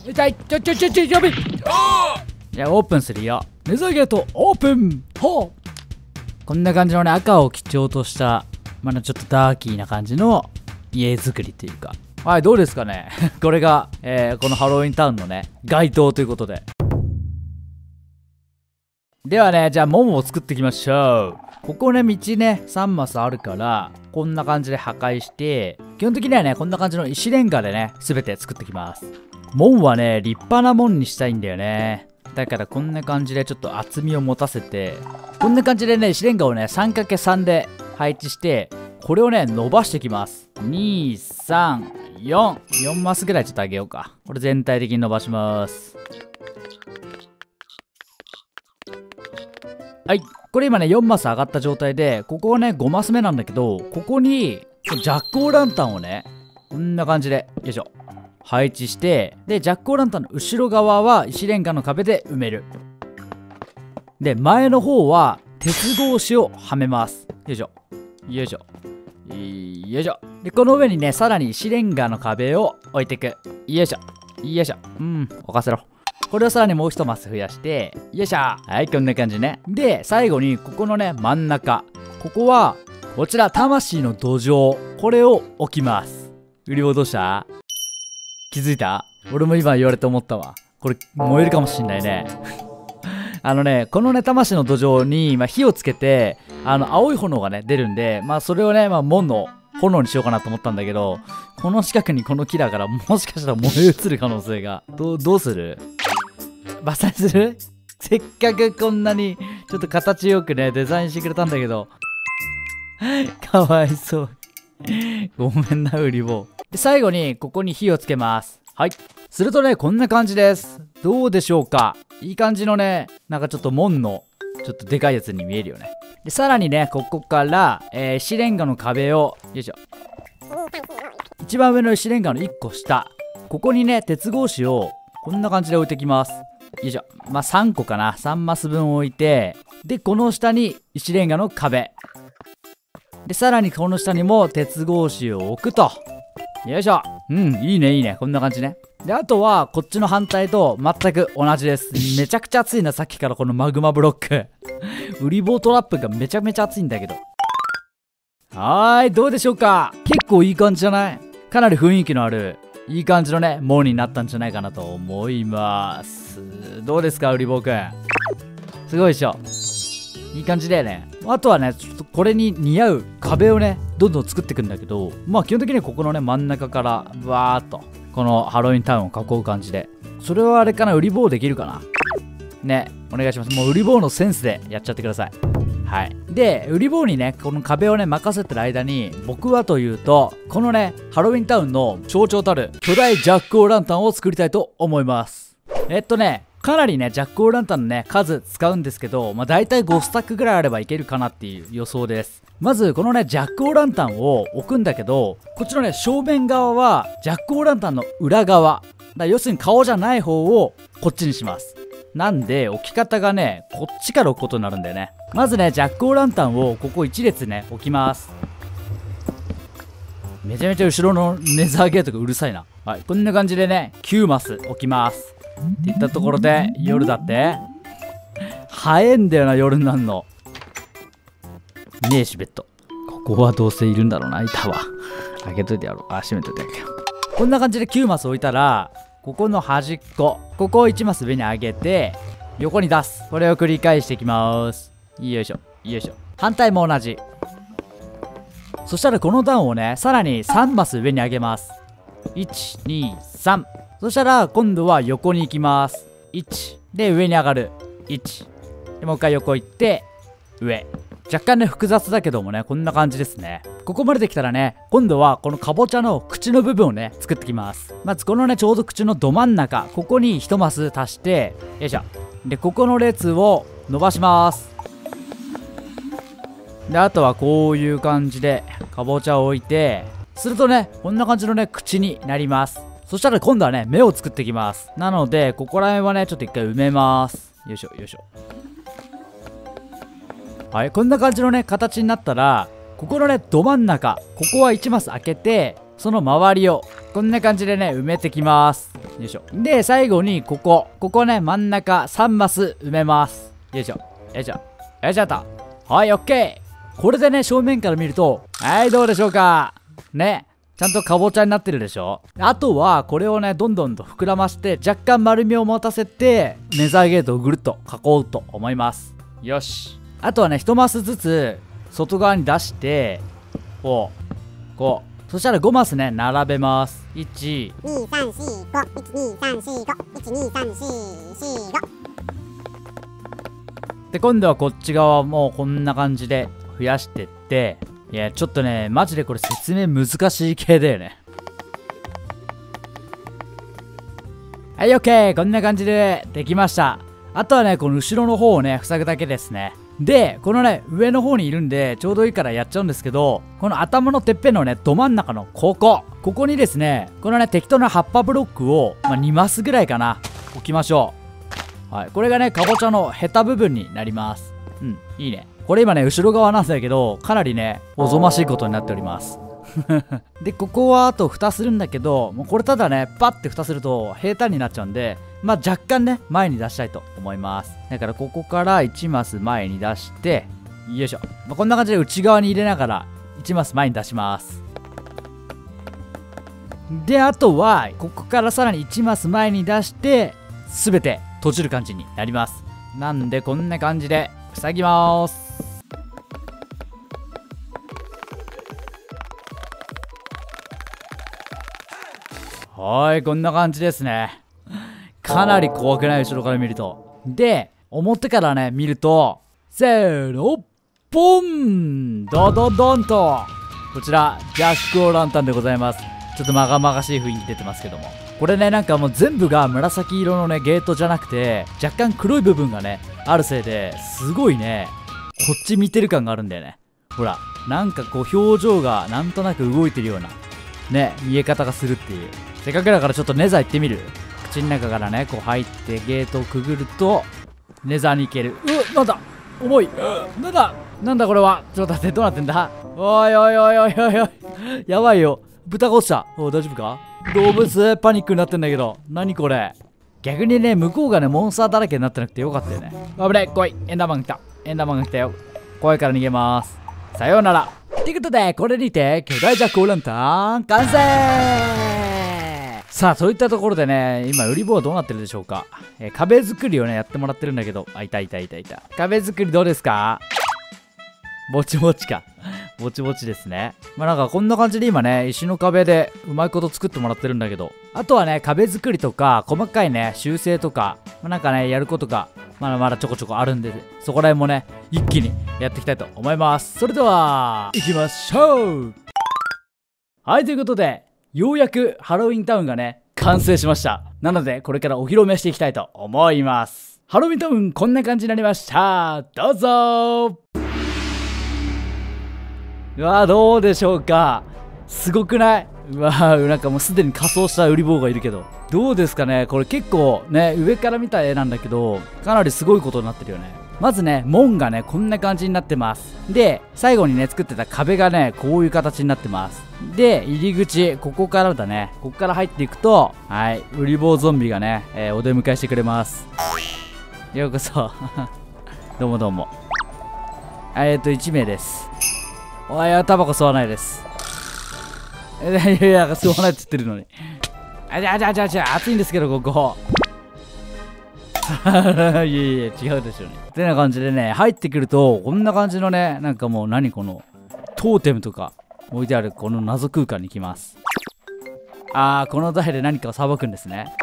痛い。やべえ。じゃあオープンするよ。ネザーゲートオープン。ほう。こんな感じのね、赤を基調としたまだちょっとダーキーな感じの家作りというか、はい、どうですかね。これが、このハロウィンタウンのね街灯ということで。ではね、じゃあモモを作っていきましょう。ここね、道ね3マスあるからこんな感じで破壊して、基本的にはねこんな感じの石レンガでね全て作ってきます。門はね立派な門にしたいんだよね。だからこんな感じでちょっと厚みを持たせて、こんな感じでね石レンガをね 3×3 で配置して、これをね伸ばしていきます。234マスぐらいちょっと上げようか。これ全体的に伸ばします。はい、これ今ね4マス上がった状態で、ここはね5マス目なんだけど、ここにジャックオーランタンをねこんな感じでよいしょ配置して、でジャックオーランタンの後ろ側は石レンガの壁で埋める。で前の方は鉄格子をはめます。よいしょよいしょよいしょ。でこの上にねさらに石レンガの壁を置いていく。よいしょよいしょ。置かせろ。これをさらにもう一マス増やして、よいしょ。はい、こんな感じね。で最後にここのね真ん中、ここはこちら魂の土壌、これを置きます。売り棒どうした？気づいた？俺も今言われて思ったわ。これ燃えるかもしんないね。このね魂の土壌に、火をつけて青い炎がね出るんで、それをね門の炎にしようかなと思ったんだけど、この近くにこの木だからもしかしたら燃え移る可能性が。どうする？伐採する？せっかくこんなにちょっと形よくねデザインしてくれたんだけど。かわいそう。ごめんな売り棒。で最後にここに火をつけます。はい、するとねこんな感じです。どうでしょうか？いい感じのねなんかちょっと門のちょっとでかいやつに見えるよね。でさらにねここから、石レンガの壁をよいしょ、一番上の石レンガの1個下、ここにね鉄格子をこんな感じで置いてきます。よいしょ。3個かな、3マス分置いて、でこの下に石レンガの壁で、さらにこの下にも鉄格子を置くと。よいしょ。いいねいいね、こんな感じね。であとはこっちの反対と全く同じです。めちゃくちゃ熱いな、さっきからこのマグマブロック。ウリボートラップがめちゃめちゃ熱いんだけど。はーい、どうでしょうか？結構いい感じじゃない？かなり雰囲気のあるいい感じのね門になったんじゃないかなと思います。どうですかウリボーくん？すごいでしょ。いい感じだよね。あとはねちょっとこれに似合う壁をねどんどん作っていくんだけど、基本的にはここのね真ん中からバーっとこのハロウィンタウンを囲う感じで。それはあれかな、ウリボーできるかなね。お願いします。もうウリボーのセンスでやっちゃってください。はい。でウリボーにねこの壁をね任せてる間に、僕はというとこのねハロウィンタウンの象徴たる巨大ジャックオーランタンを作りたいと思います。かなりねジャックオーランタンのね数使うんですけど、だいたい5スタックぐらいあればいけるかなっていう予想です。まずこのねジャックオーランタンを置くんだけど、こっちのね正面側はジャックオーランタンの裏側だ、要するに顔じゃない方をこっちにします。なんで置き方がねこっちから置くことになるんだよね。まずねジャックオーランタンをここ1列ね置きます。めちゃめちゃ後ろのネザーゲートがうるさいな。はい、こんな感じでね9マス置きます。っていったところで、夜だって早えんだよな、夜になんのねえし、ベッドここはどうせいるんだろうな。いたわ。開けといてやろう。閉めといてやるよ。こんな感じで9マス置いたら、ここの端っこここを1マス上に上げて横に出す。これを繰り返していきます。よいしょよいしょ。反対も同じ。そしたらこの段をねさらに3マス上に上げます。123。そしたら今度は横に行きます。1で上に上がる。1でもう一回横行って上。若干ね複雑だけどもねこんな感じですね。ここまでできたらね今度はこのかぼちゃの口の部分をね作ってきます。まずこのねちょうど口のど真ん中、ここに1マス足して、よいしょ。でここの列を伸ばします。であとはこういう感じでかぼちゃを置いて、するとねこんな感じのね口になります。そしたら今度はね目を作っていきます。なのでここら辺はねちょっと一回埋めます。よいしょよいしょ。はい、こんな感じのね形になったら、ここのねど真ん中ここは1マス開けて、 その周りをこんな感じでね埋めてきます。よいしょ。で最後にここね真ん中3マス埋めます。よいしょよいしょよいしょと。はい、オッケー。これでね正面から見ると、はい、どうでしょうかね。ちゃんとかぼちゃになってるでしょ。あとはこれをねどんどんと膨らまして若干丸みを持たせてネザーゲートをぐるっと囲うと思います。よし。あとはね1マスずつ外側に出してこうそしたら5マスね並べます。123451234512345で今度はこっち側もこんな感じで増やしてって、いやちょっとねマジでこれ説明難しい系だよね。はい、 OK。 こんな感じでできました。あとはねこの後ろの方をね塞ぐだけですね。でこのね上の方にいるんでちょうどいいからやっちゃうんですけど、この頭のてっぺんのねど真ん中のここにですねこのね適当な葉っぱブロックを、2マスぐらいかな置きましょう。はい、これがねかぼちゃのヘタ部分になります。いいね。これ今ね後ろ側なんだけどかなりねおぞましいことになっておりますでここはあと蓋するんだけど、もうこれただねパッて蓋すると平坦になっちゃうんで、若干ね前に出したいと思います。だからここから1マス前に出して、よいしょ、こんな感じで内側に入れながら1マス前に出します。であとはここからさらに1マス前に出して全て閉じる感じになります。なんでこんな感じで塞ぎます。はい、こんな感じですね。かなり怖くない？後ろから見ると。で表からね見ると、せーのポンドドドンと、こちらジャック・オー・ランタンでございます。ちょっとまがまがしい雰囲気出てますけども、これねなんかもう全部が紫色のねゲートじゃなくて若干黒い部分がねあるせいですごいねこっち見てる感があるんだよね。ほらなんかこう表情がなんとなく動いてるようなね見え方がするっていう。せっかくだからちょっとネザー行ってみる。口の中からねこう入ってゲートをくぐるとネザーに行ける。なんだ重い。なんだこれは。ちょっと待って、どうなってんだ。おいおいおいおいおいおい、やばいよ。豚が落ちた。大丈夫か。動物パニックになってんだけど、何これ。逆にね向こうがねモンスターだらけになってなくてよかったよね。危ない、来い。エンダーマン来た。エンダーマンが来たよ。怖いから逃げます。さようなら。ということでこれにて巨大ジャック・オー・ランタン完成。さあそういったところでね今売り棒はどうなってるでしょうか。壁作りをねやってもらってるんだけど、いた。壁作りどうですか。ぼちぼちか。ぼちぼちですね。なんかこんな感じで今ね石の壁でうまいこと作ってもらってるんだけど、あとはね壁作りとか細かいね修正とか、なんかねやることがまだちょこちょこあるんで、そこら辺もね一気にやっていきたいと思います。それでは行きましょう。はい、ということでようやくハロウィンタウンがね完成しました。なのでこれからお披露目していきたいと思います。ハロウィンタウンこんな感じになりました。どうぞ。うわー、どうでしょうか。すごくない？うわー、なんかもうすでに仮装した売り棒がいるけど、どうですかね。これ結構ね上から見た絵なんだけどかなりすごいことになってるよね。まずね門がねこんな感じになってます。で最後にね作ってた壁がねこういう形になってます。で入り口ここからだね。ここから入っていくと、はい、売り棒ゾンビがね、お出迎えしてくれます。ようこそどうもどうも。1名です。おい、タバコ吸わないです。いや吸わないって言ってるのに。暑いんですけどここいや違うでしょうね。ってな感じでね入ってくるとこんな感じのねなんかもう何このトーテムとか置いてあるこの謎空間に来ます。この台で何かをさばくんですね。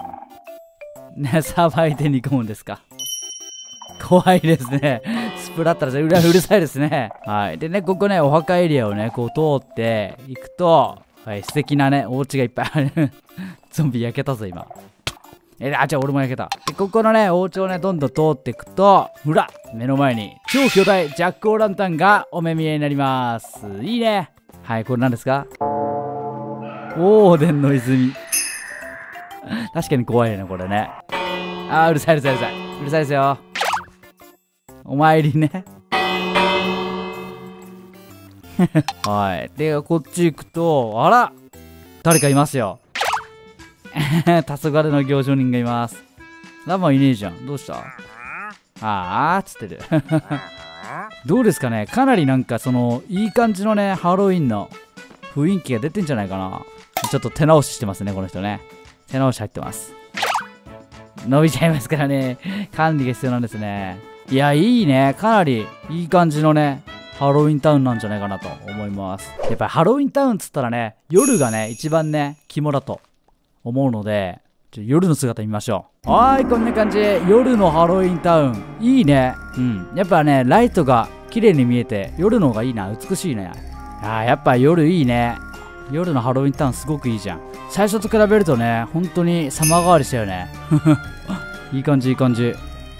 さばいて煮込むんですか。怖いですね。スプラッターでうるさいですね。はい。でね、ここね、お墓エリアをね、こう通っていくと、はい、素敵なね、お家がいっぱいある。ゾンビ焼けたぞ、今。俺も焼けた。で、ここのね、お家をね、どんどん通っていくと、ほら、目の前に超巨大ジャック・オー・ランタンがお目見えになります。いいね。はい、これ何ですか。オーデンの泉。確かに怖いよね、これね。うるさいですよ。お参りね。はい。で、こっち行くと、あら、 誰かいますよ。黄昏の行商人がいます。ラマいねえじゃん。どうした？あーっつってる。どうですかね、かなりなんかいい感じのね、ハロウィンの雰囲気が出てんじゃないかな。ちょっと手直ししてますね、この人ね。手直し入ってます。伸びちゃいますからね、管理が必要なんですね。いや、いいね。かなりいい感じのね、ハロウィンタウンなんじゃないかなと思います。やっぱりハロウィンタウンっつったらね、夜がね、一番ね、肝だと思うので、夜の姿見ましょう。はーい、こんな感じ。夜のハロウィンタウン。いいね。うん。やっぱね、ライトが綺麗に見えて、夜の方がいいな。美しいね。やっぱ夜いいね。夜のハロウィンタウンすごくいいじゃん。最初と比べるとね、本当に様変わりしたよね。いい感じ、いい感じ。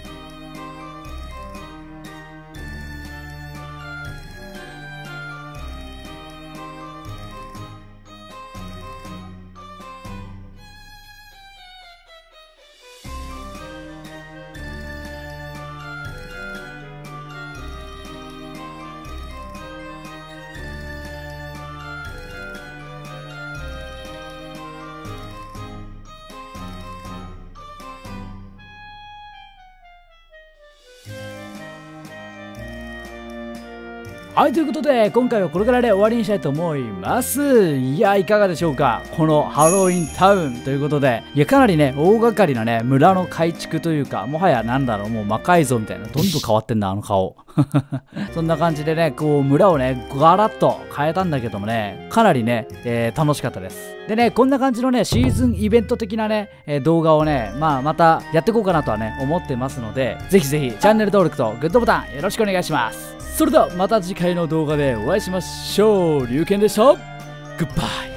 はい、ということで、今回はこれからで終わりにしたいと思います。いや、いかがでしょうか、このハロウィンタウンということで。いや、かなりね、大掛かりなね、村の改築というか、もはやなんだろう、もう魔改造みたいな、どんどん変わってんだ、あの顔。そんな感じでね、こう、村をね、ガラッと変えたんだけどもね、かなりね、楽しかったです。でね、こんな感じのね、シーズンイベント的なね、動画をね、またやっていこうかなとはね、思ってますので、ぜひぜひ、チャンネル登録とグッドボタンよろしくお願いします。それではまた次回の動画でお会いしましょう。龍拳でした。グッバイ。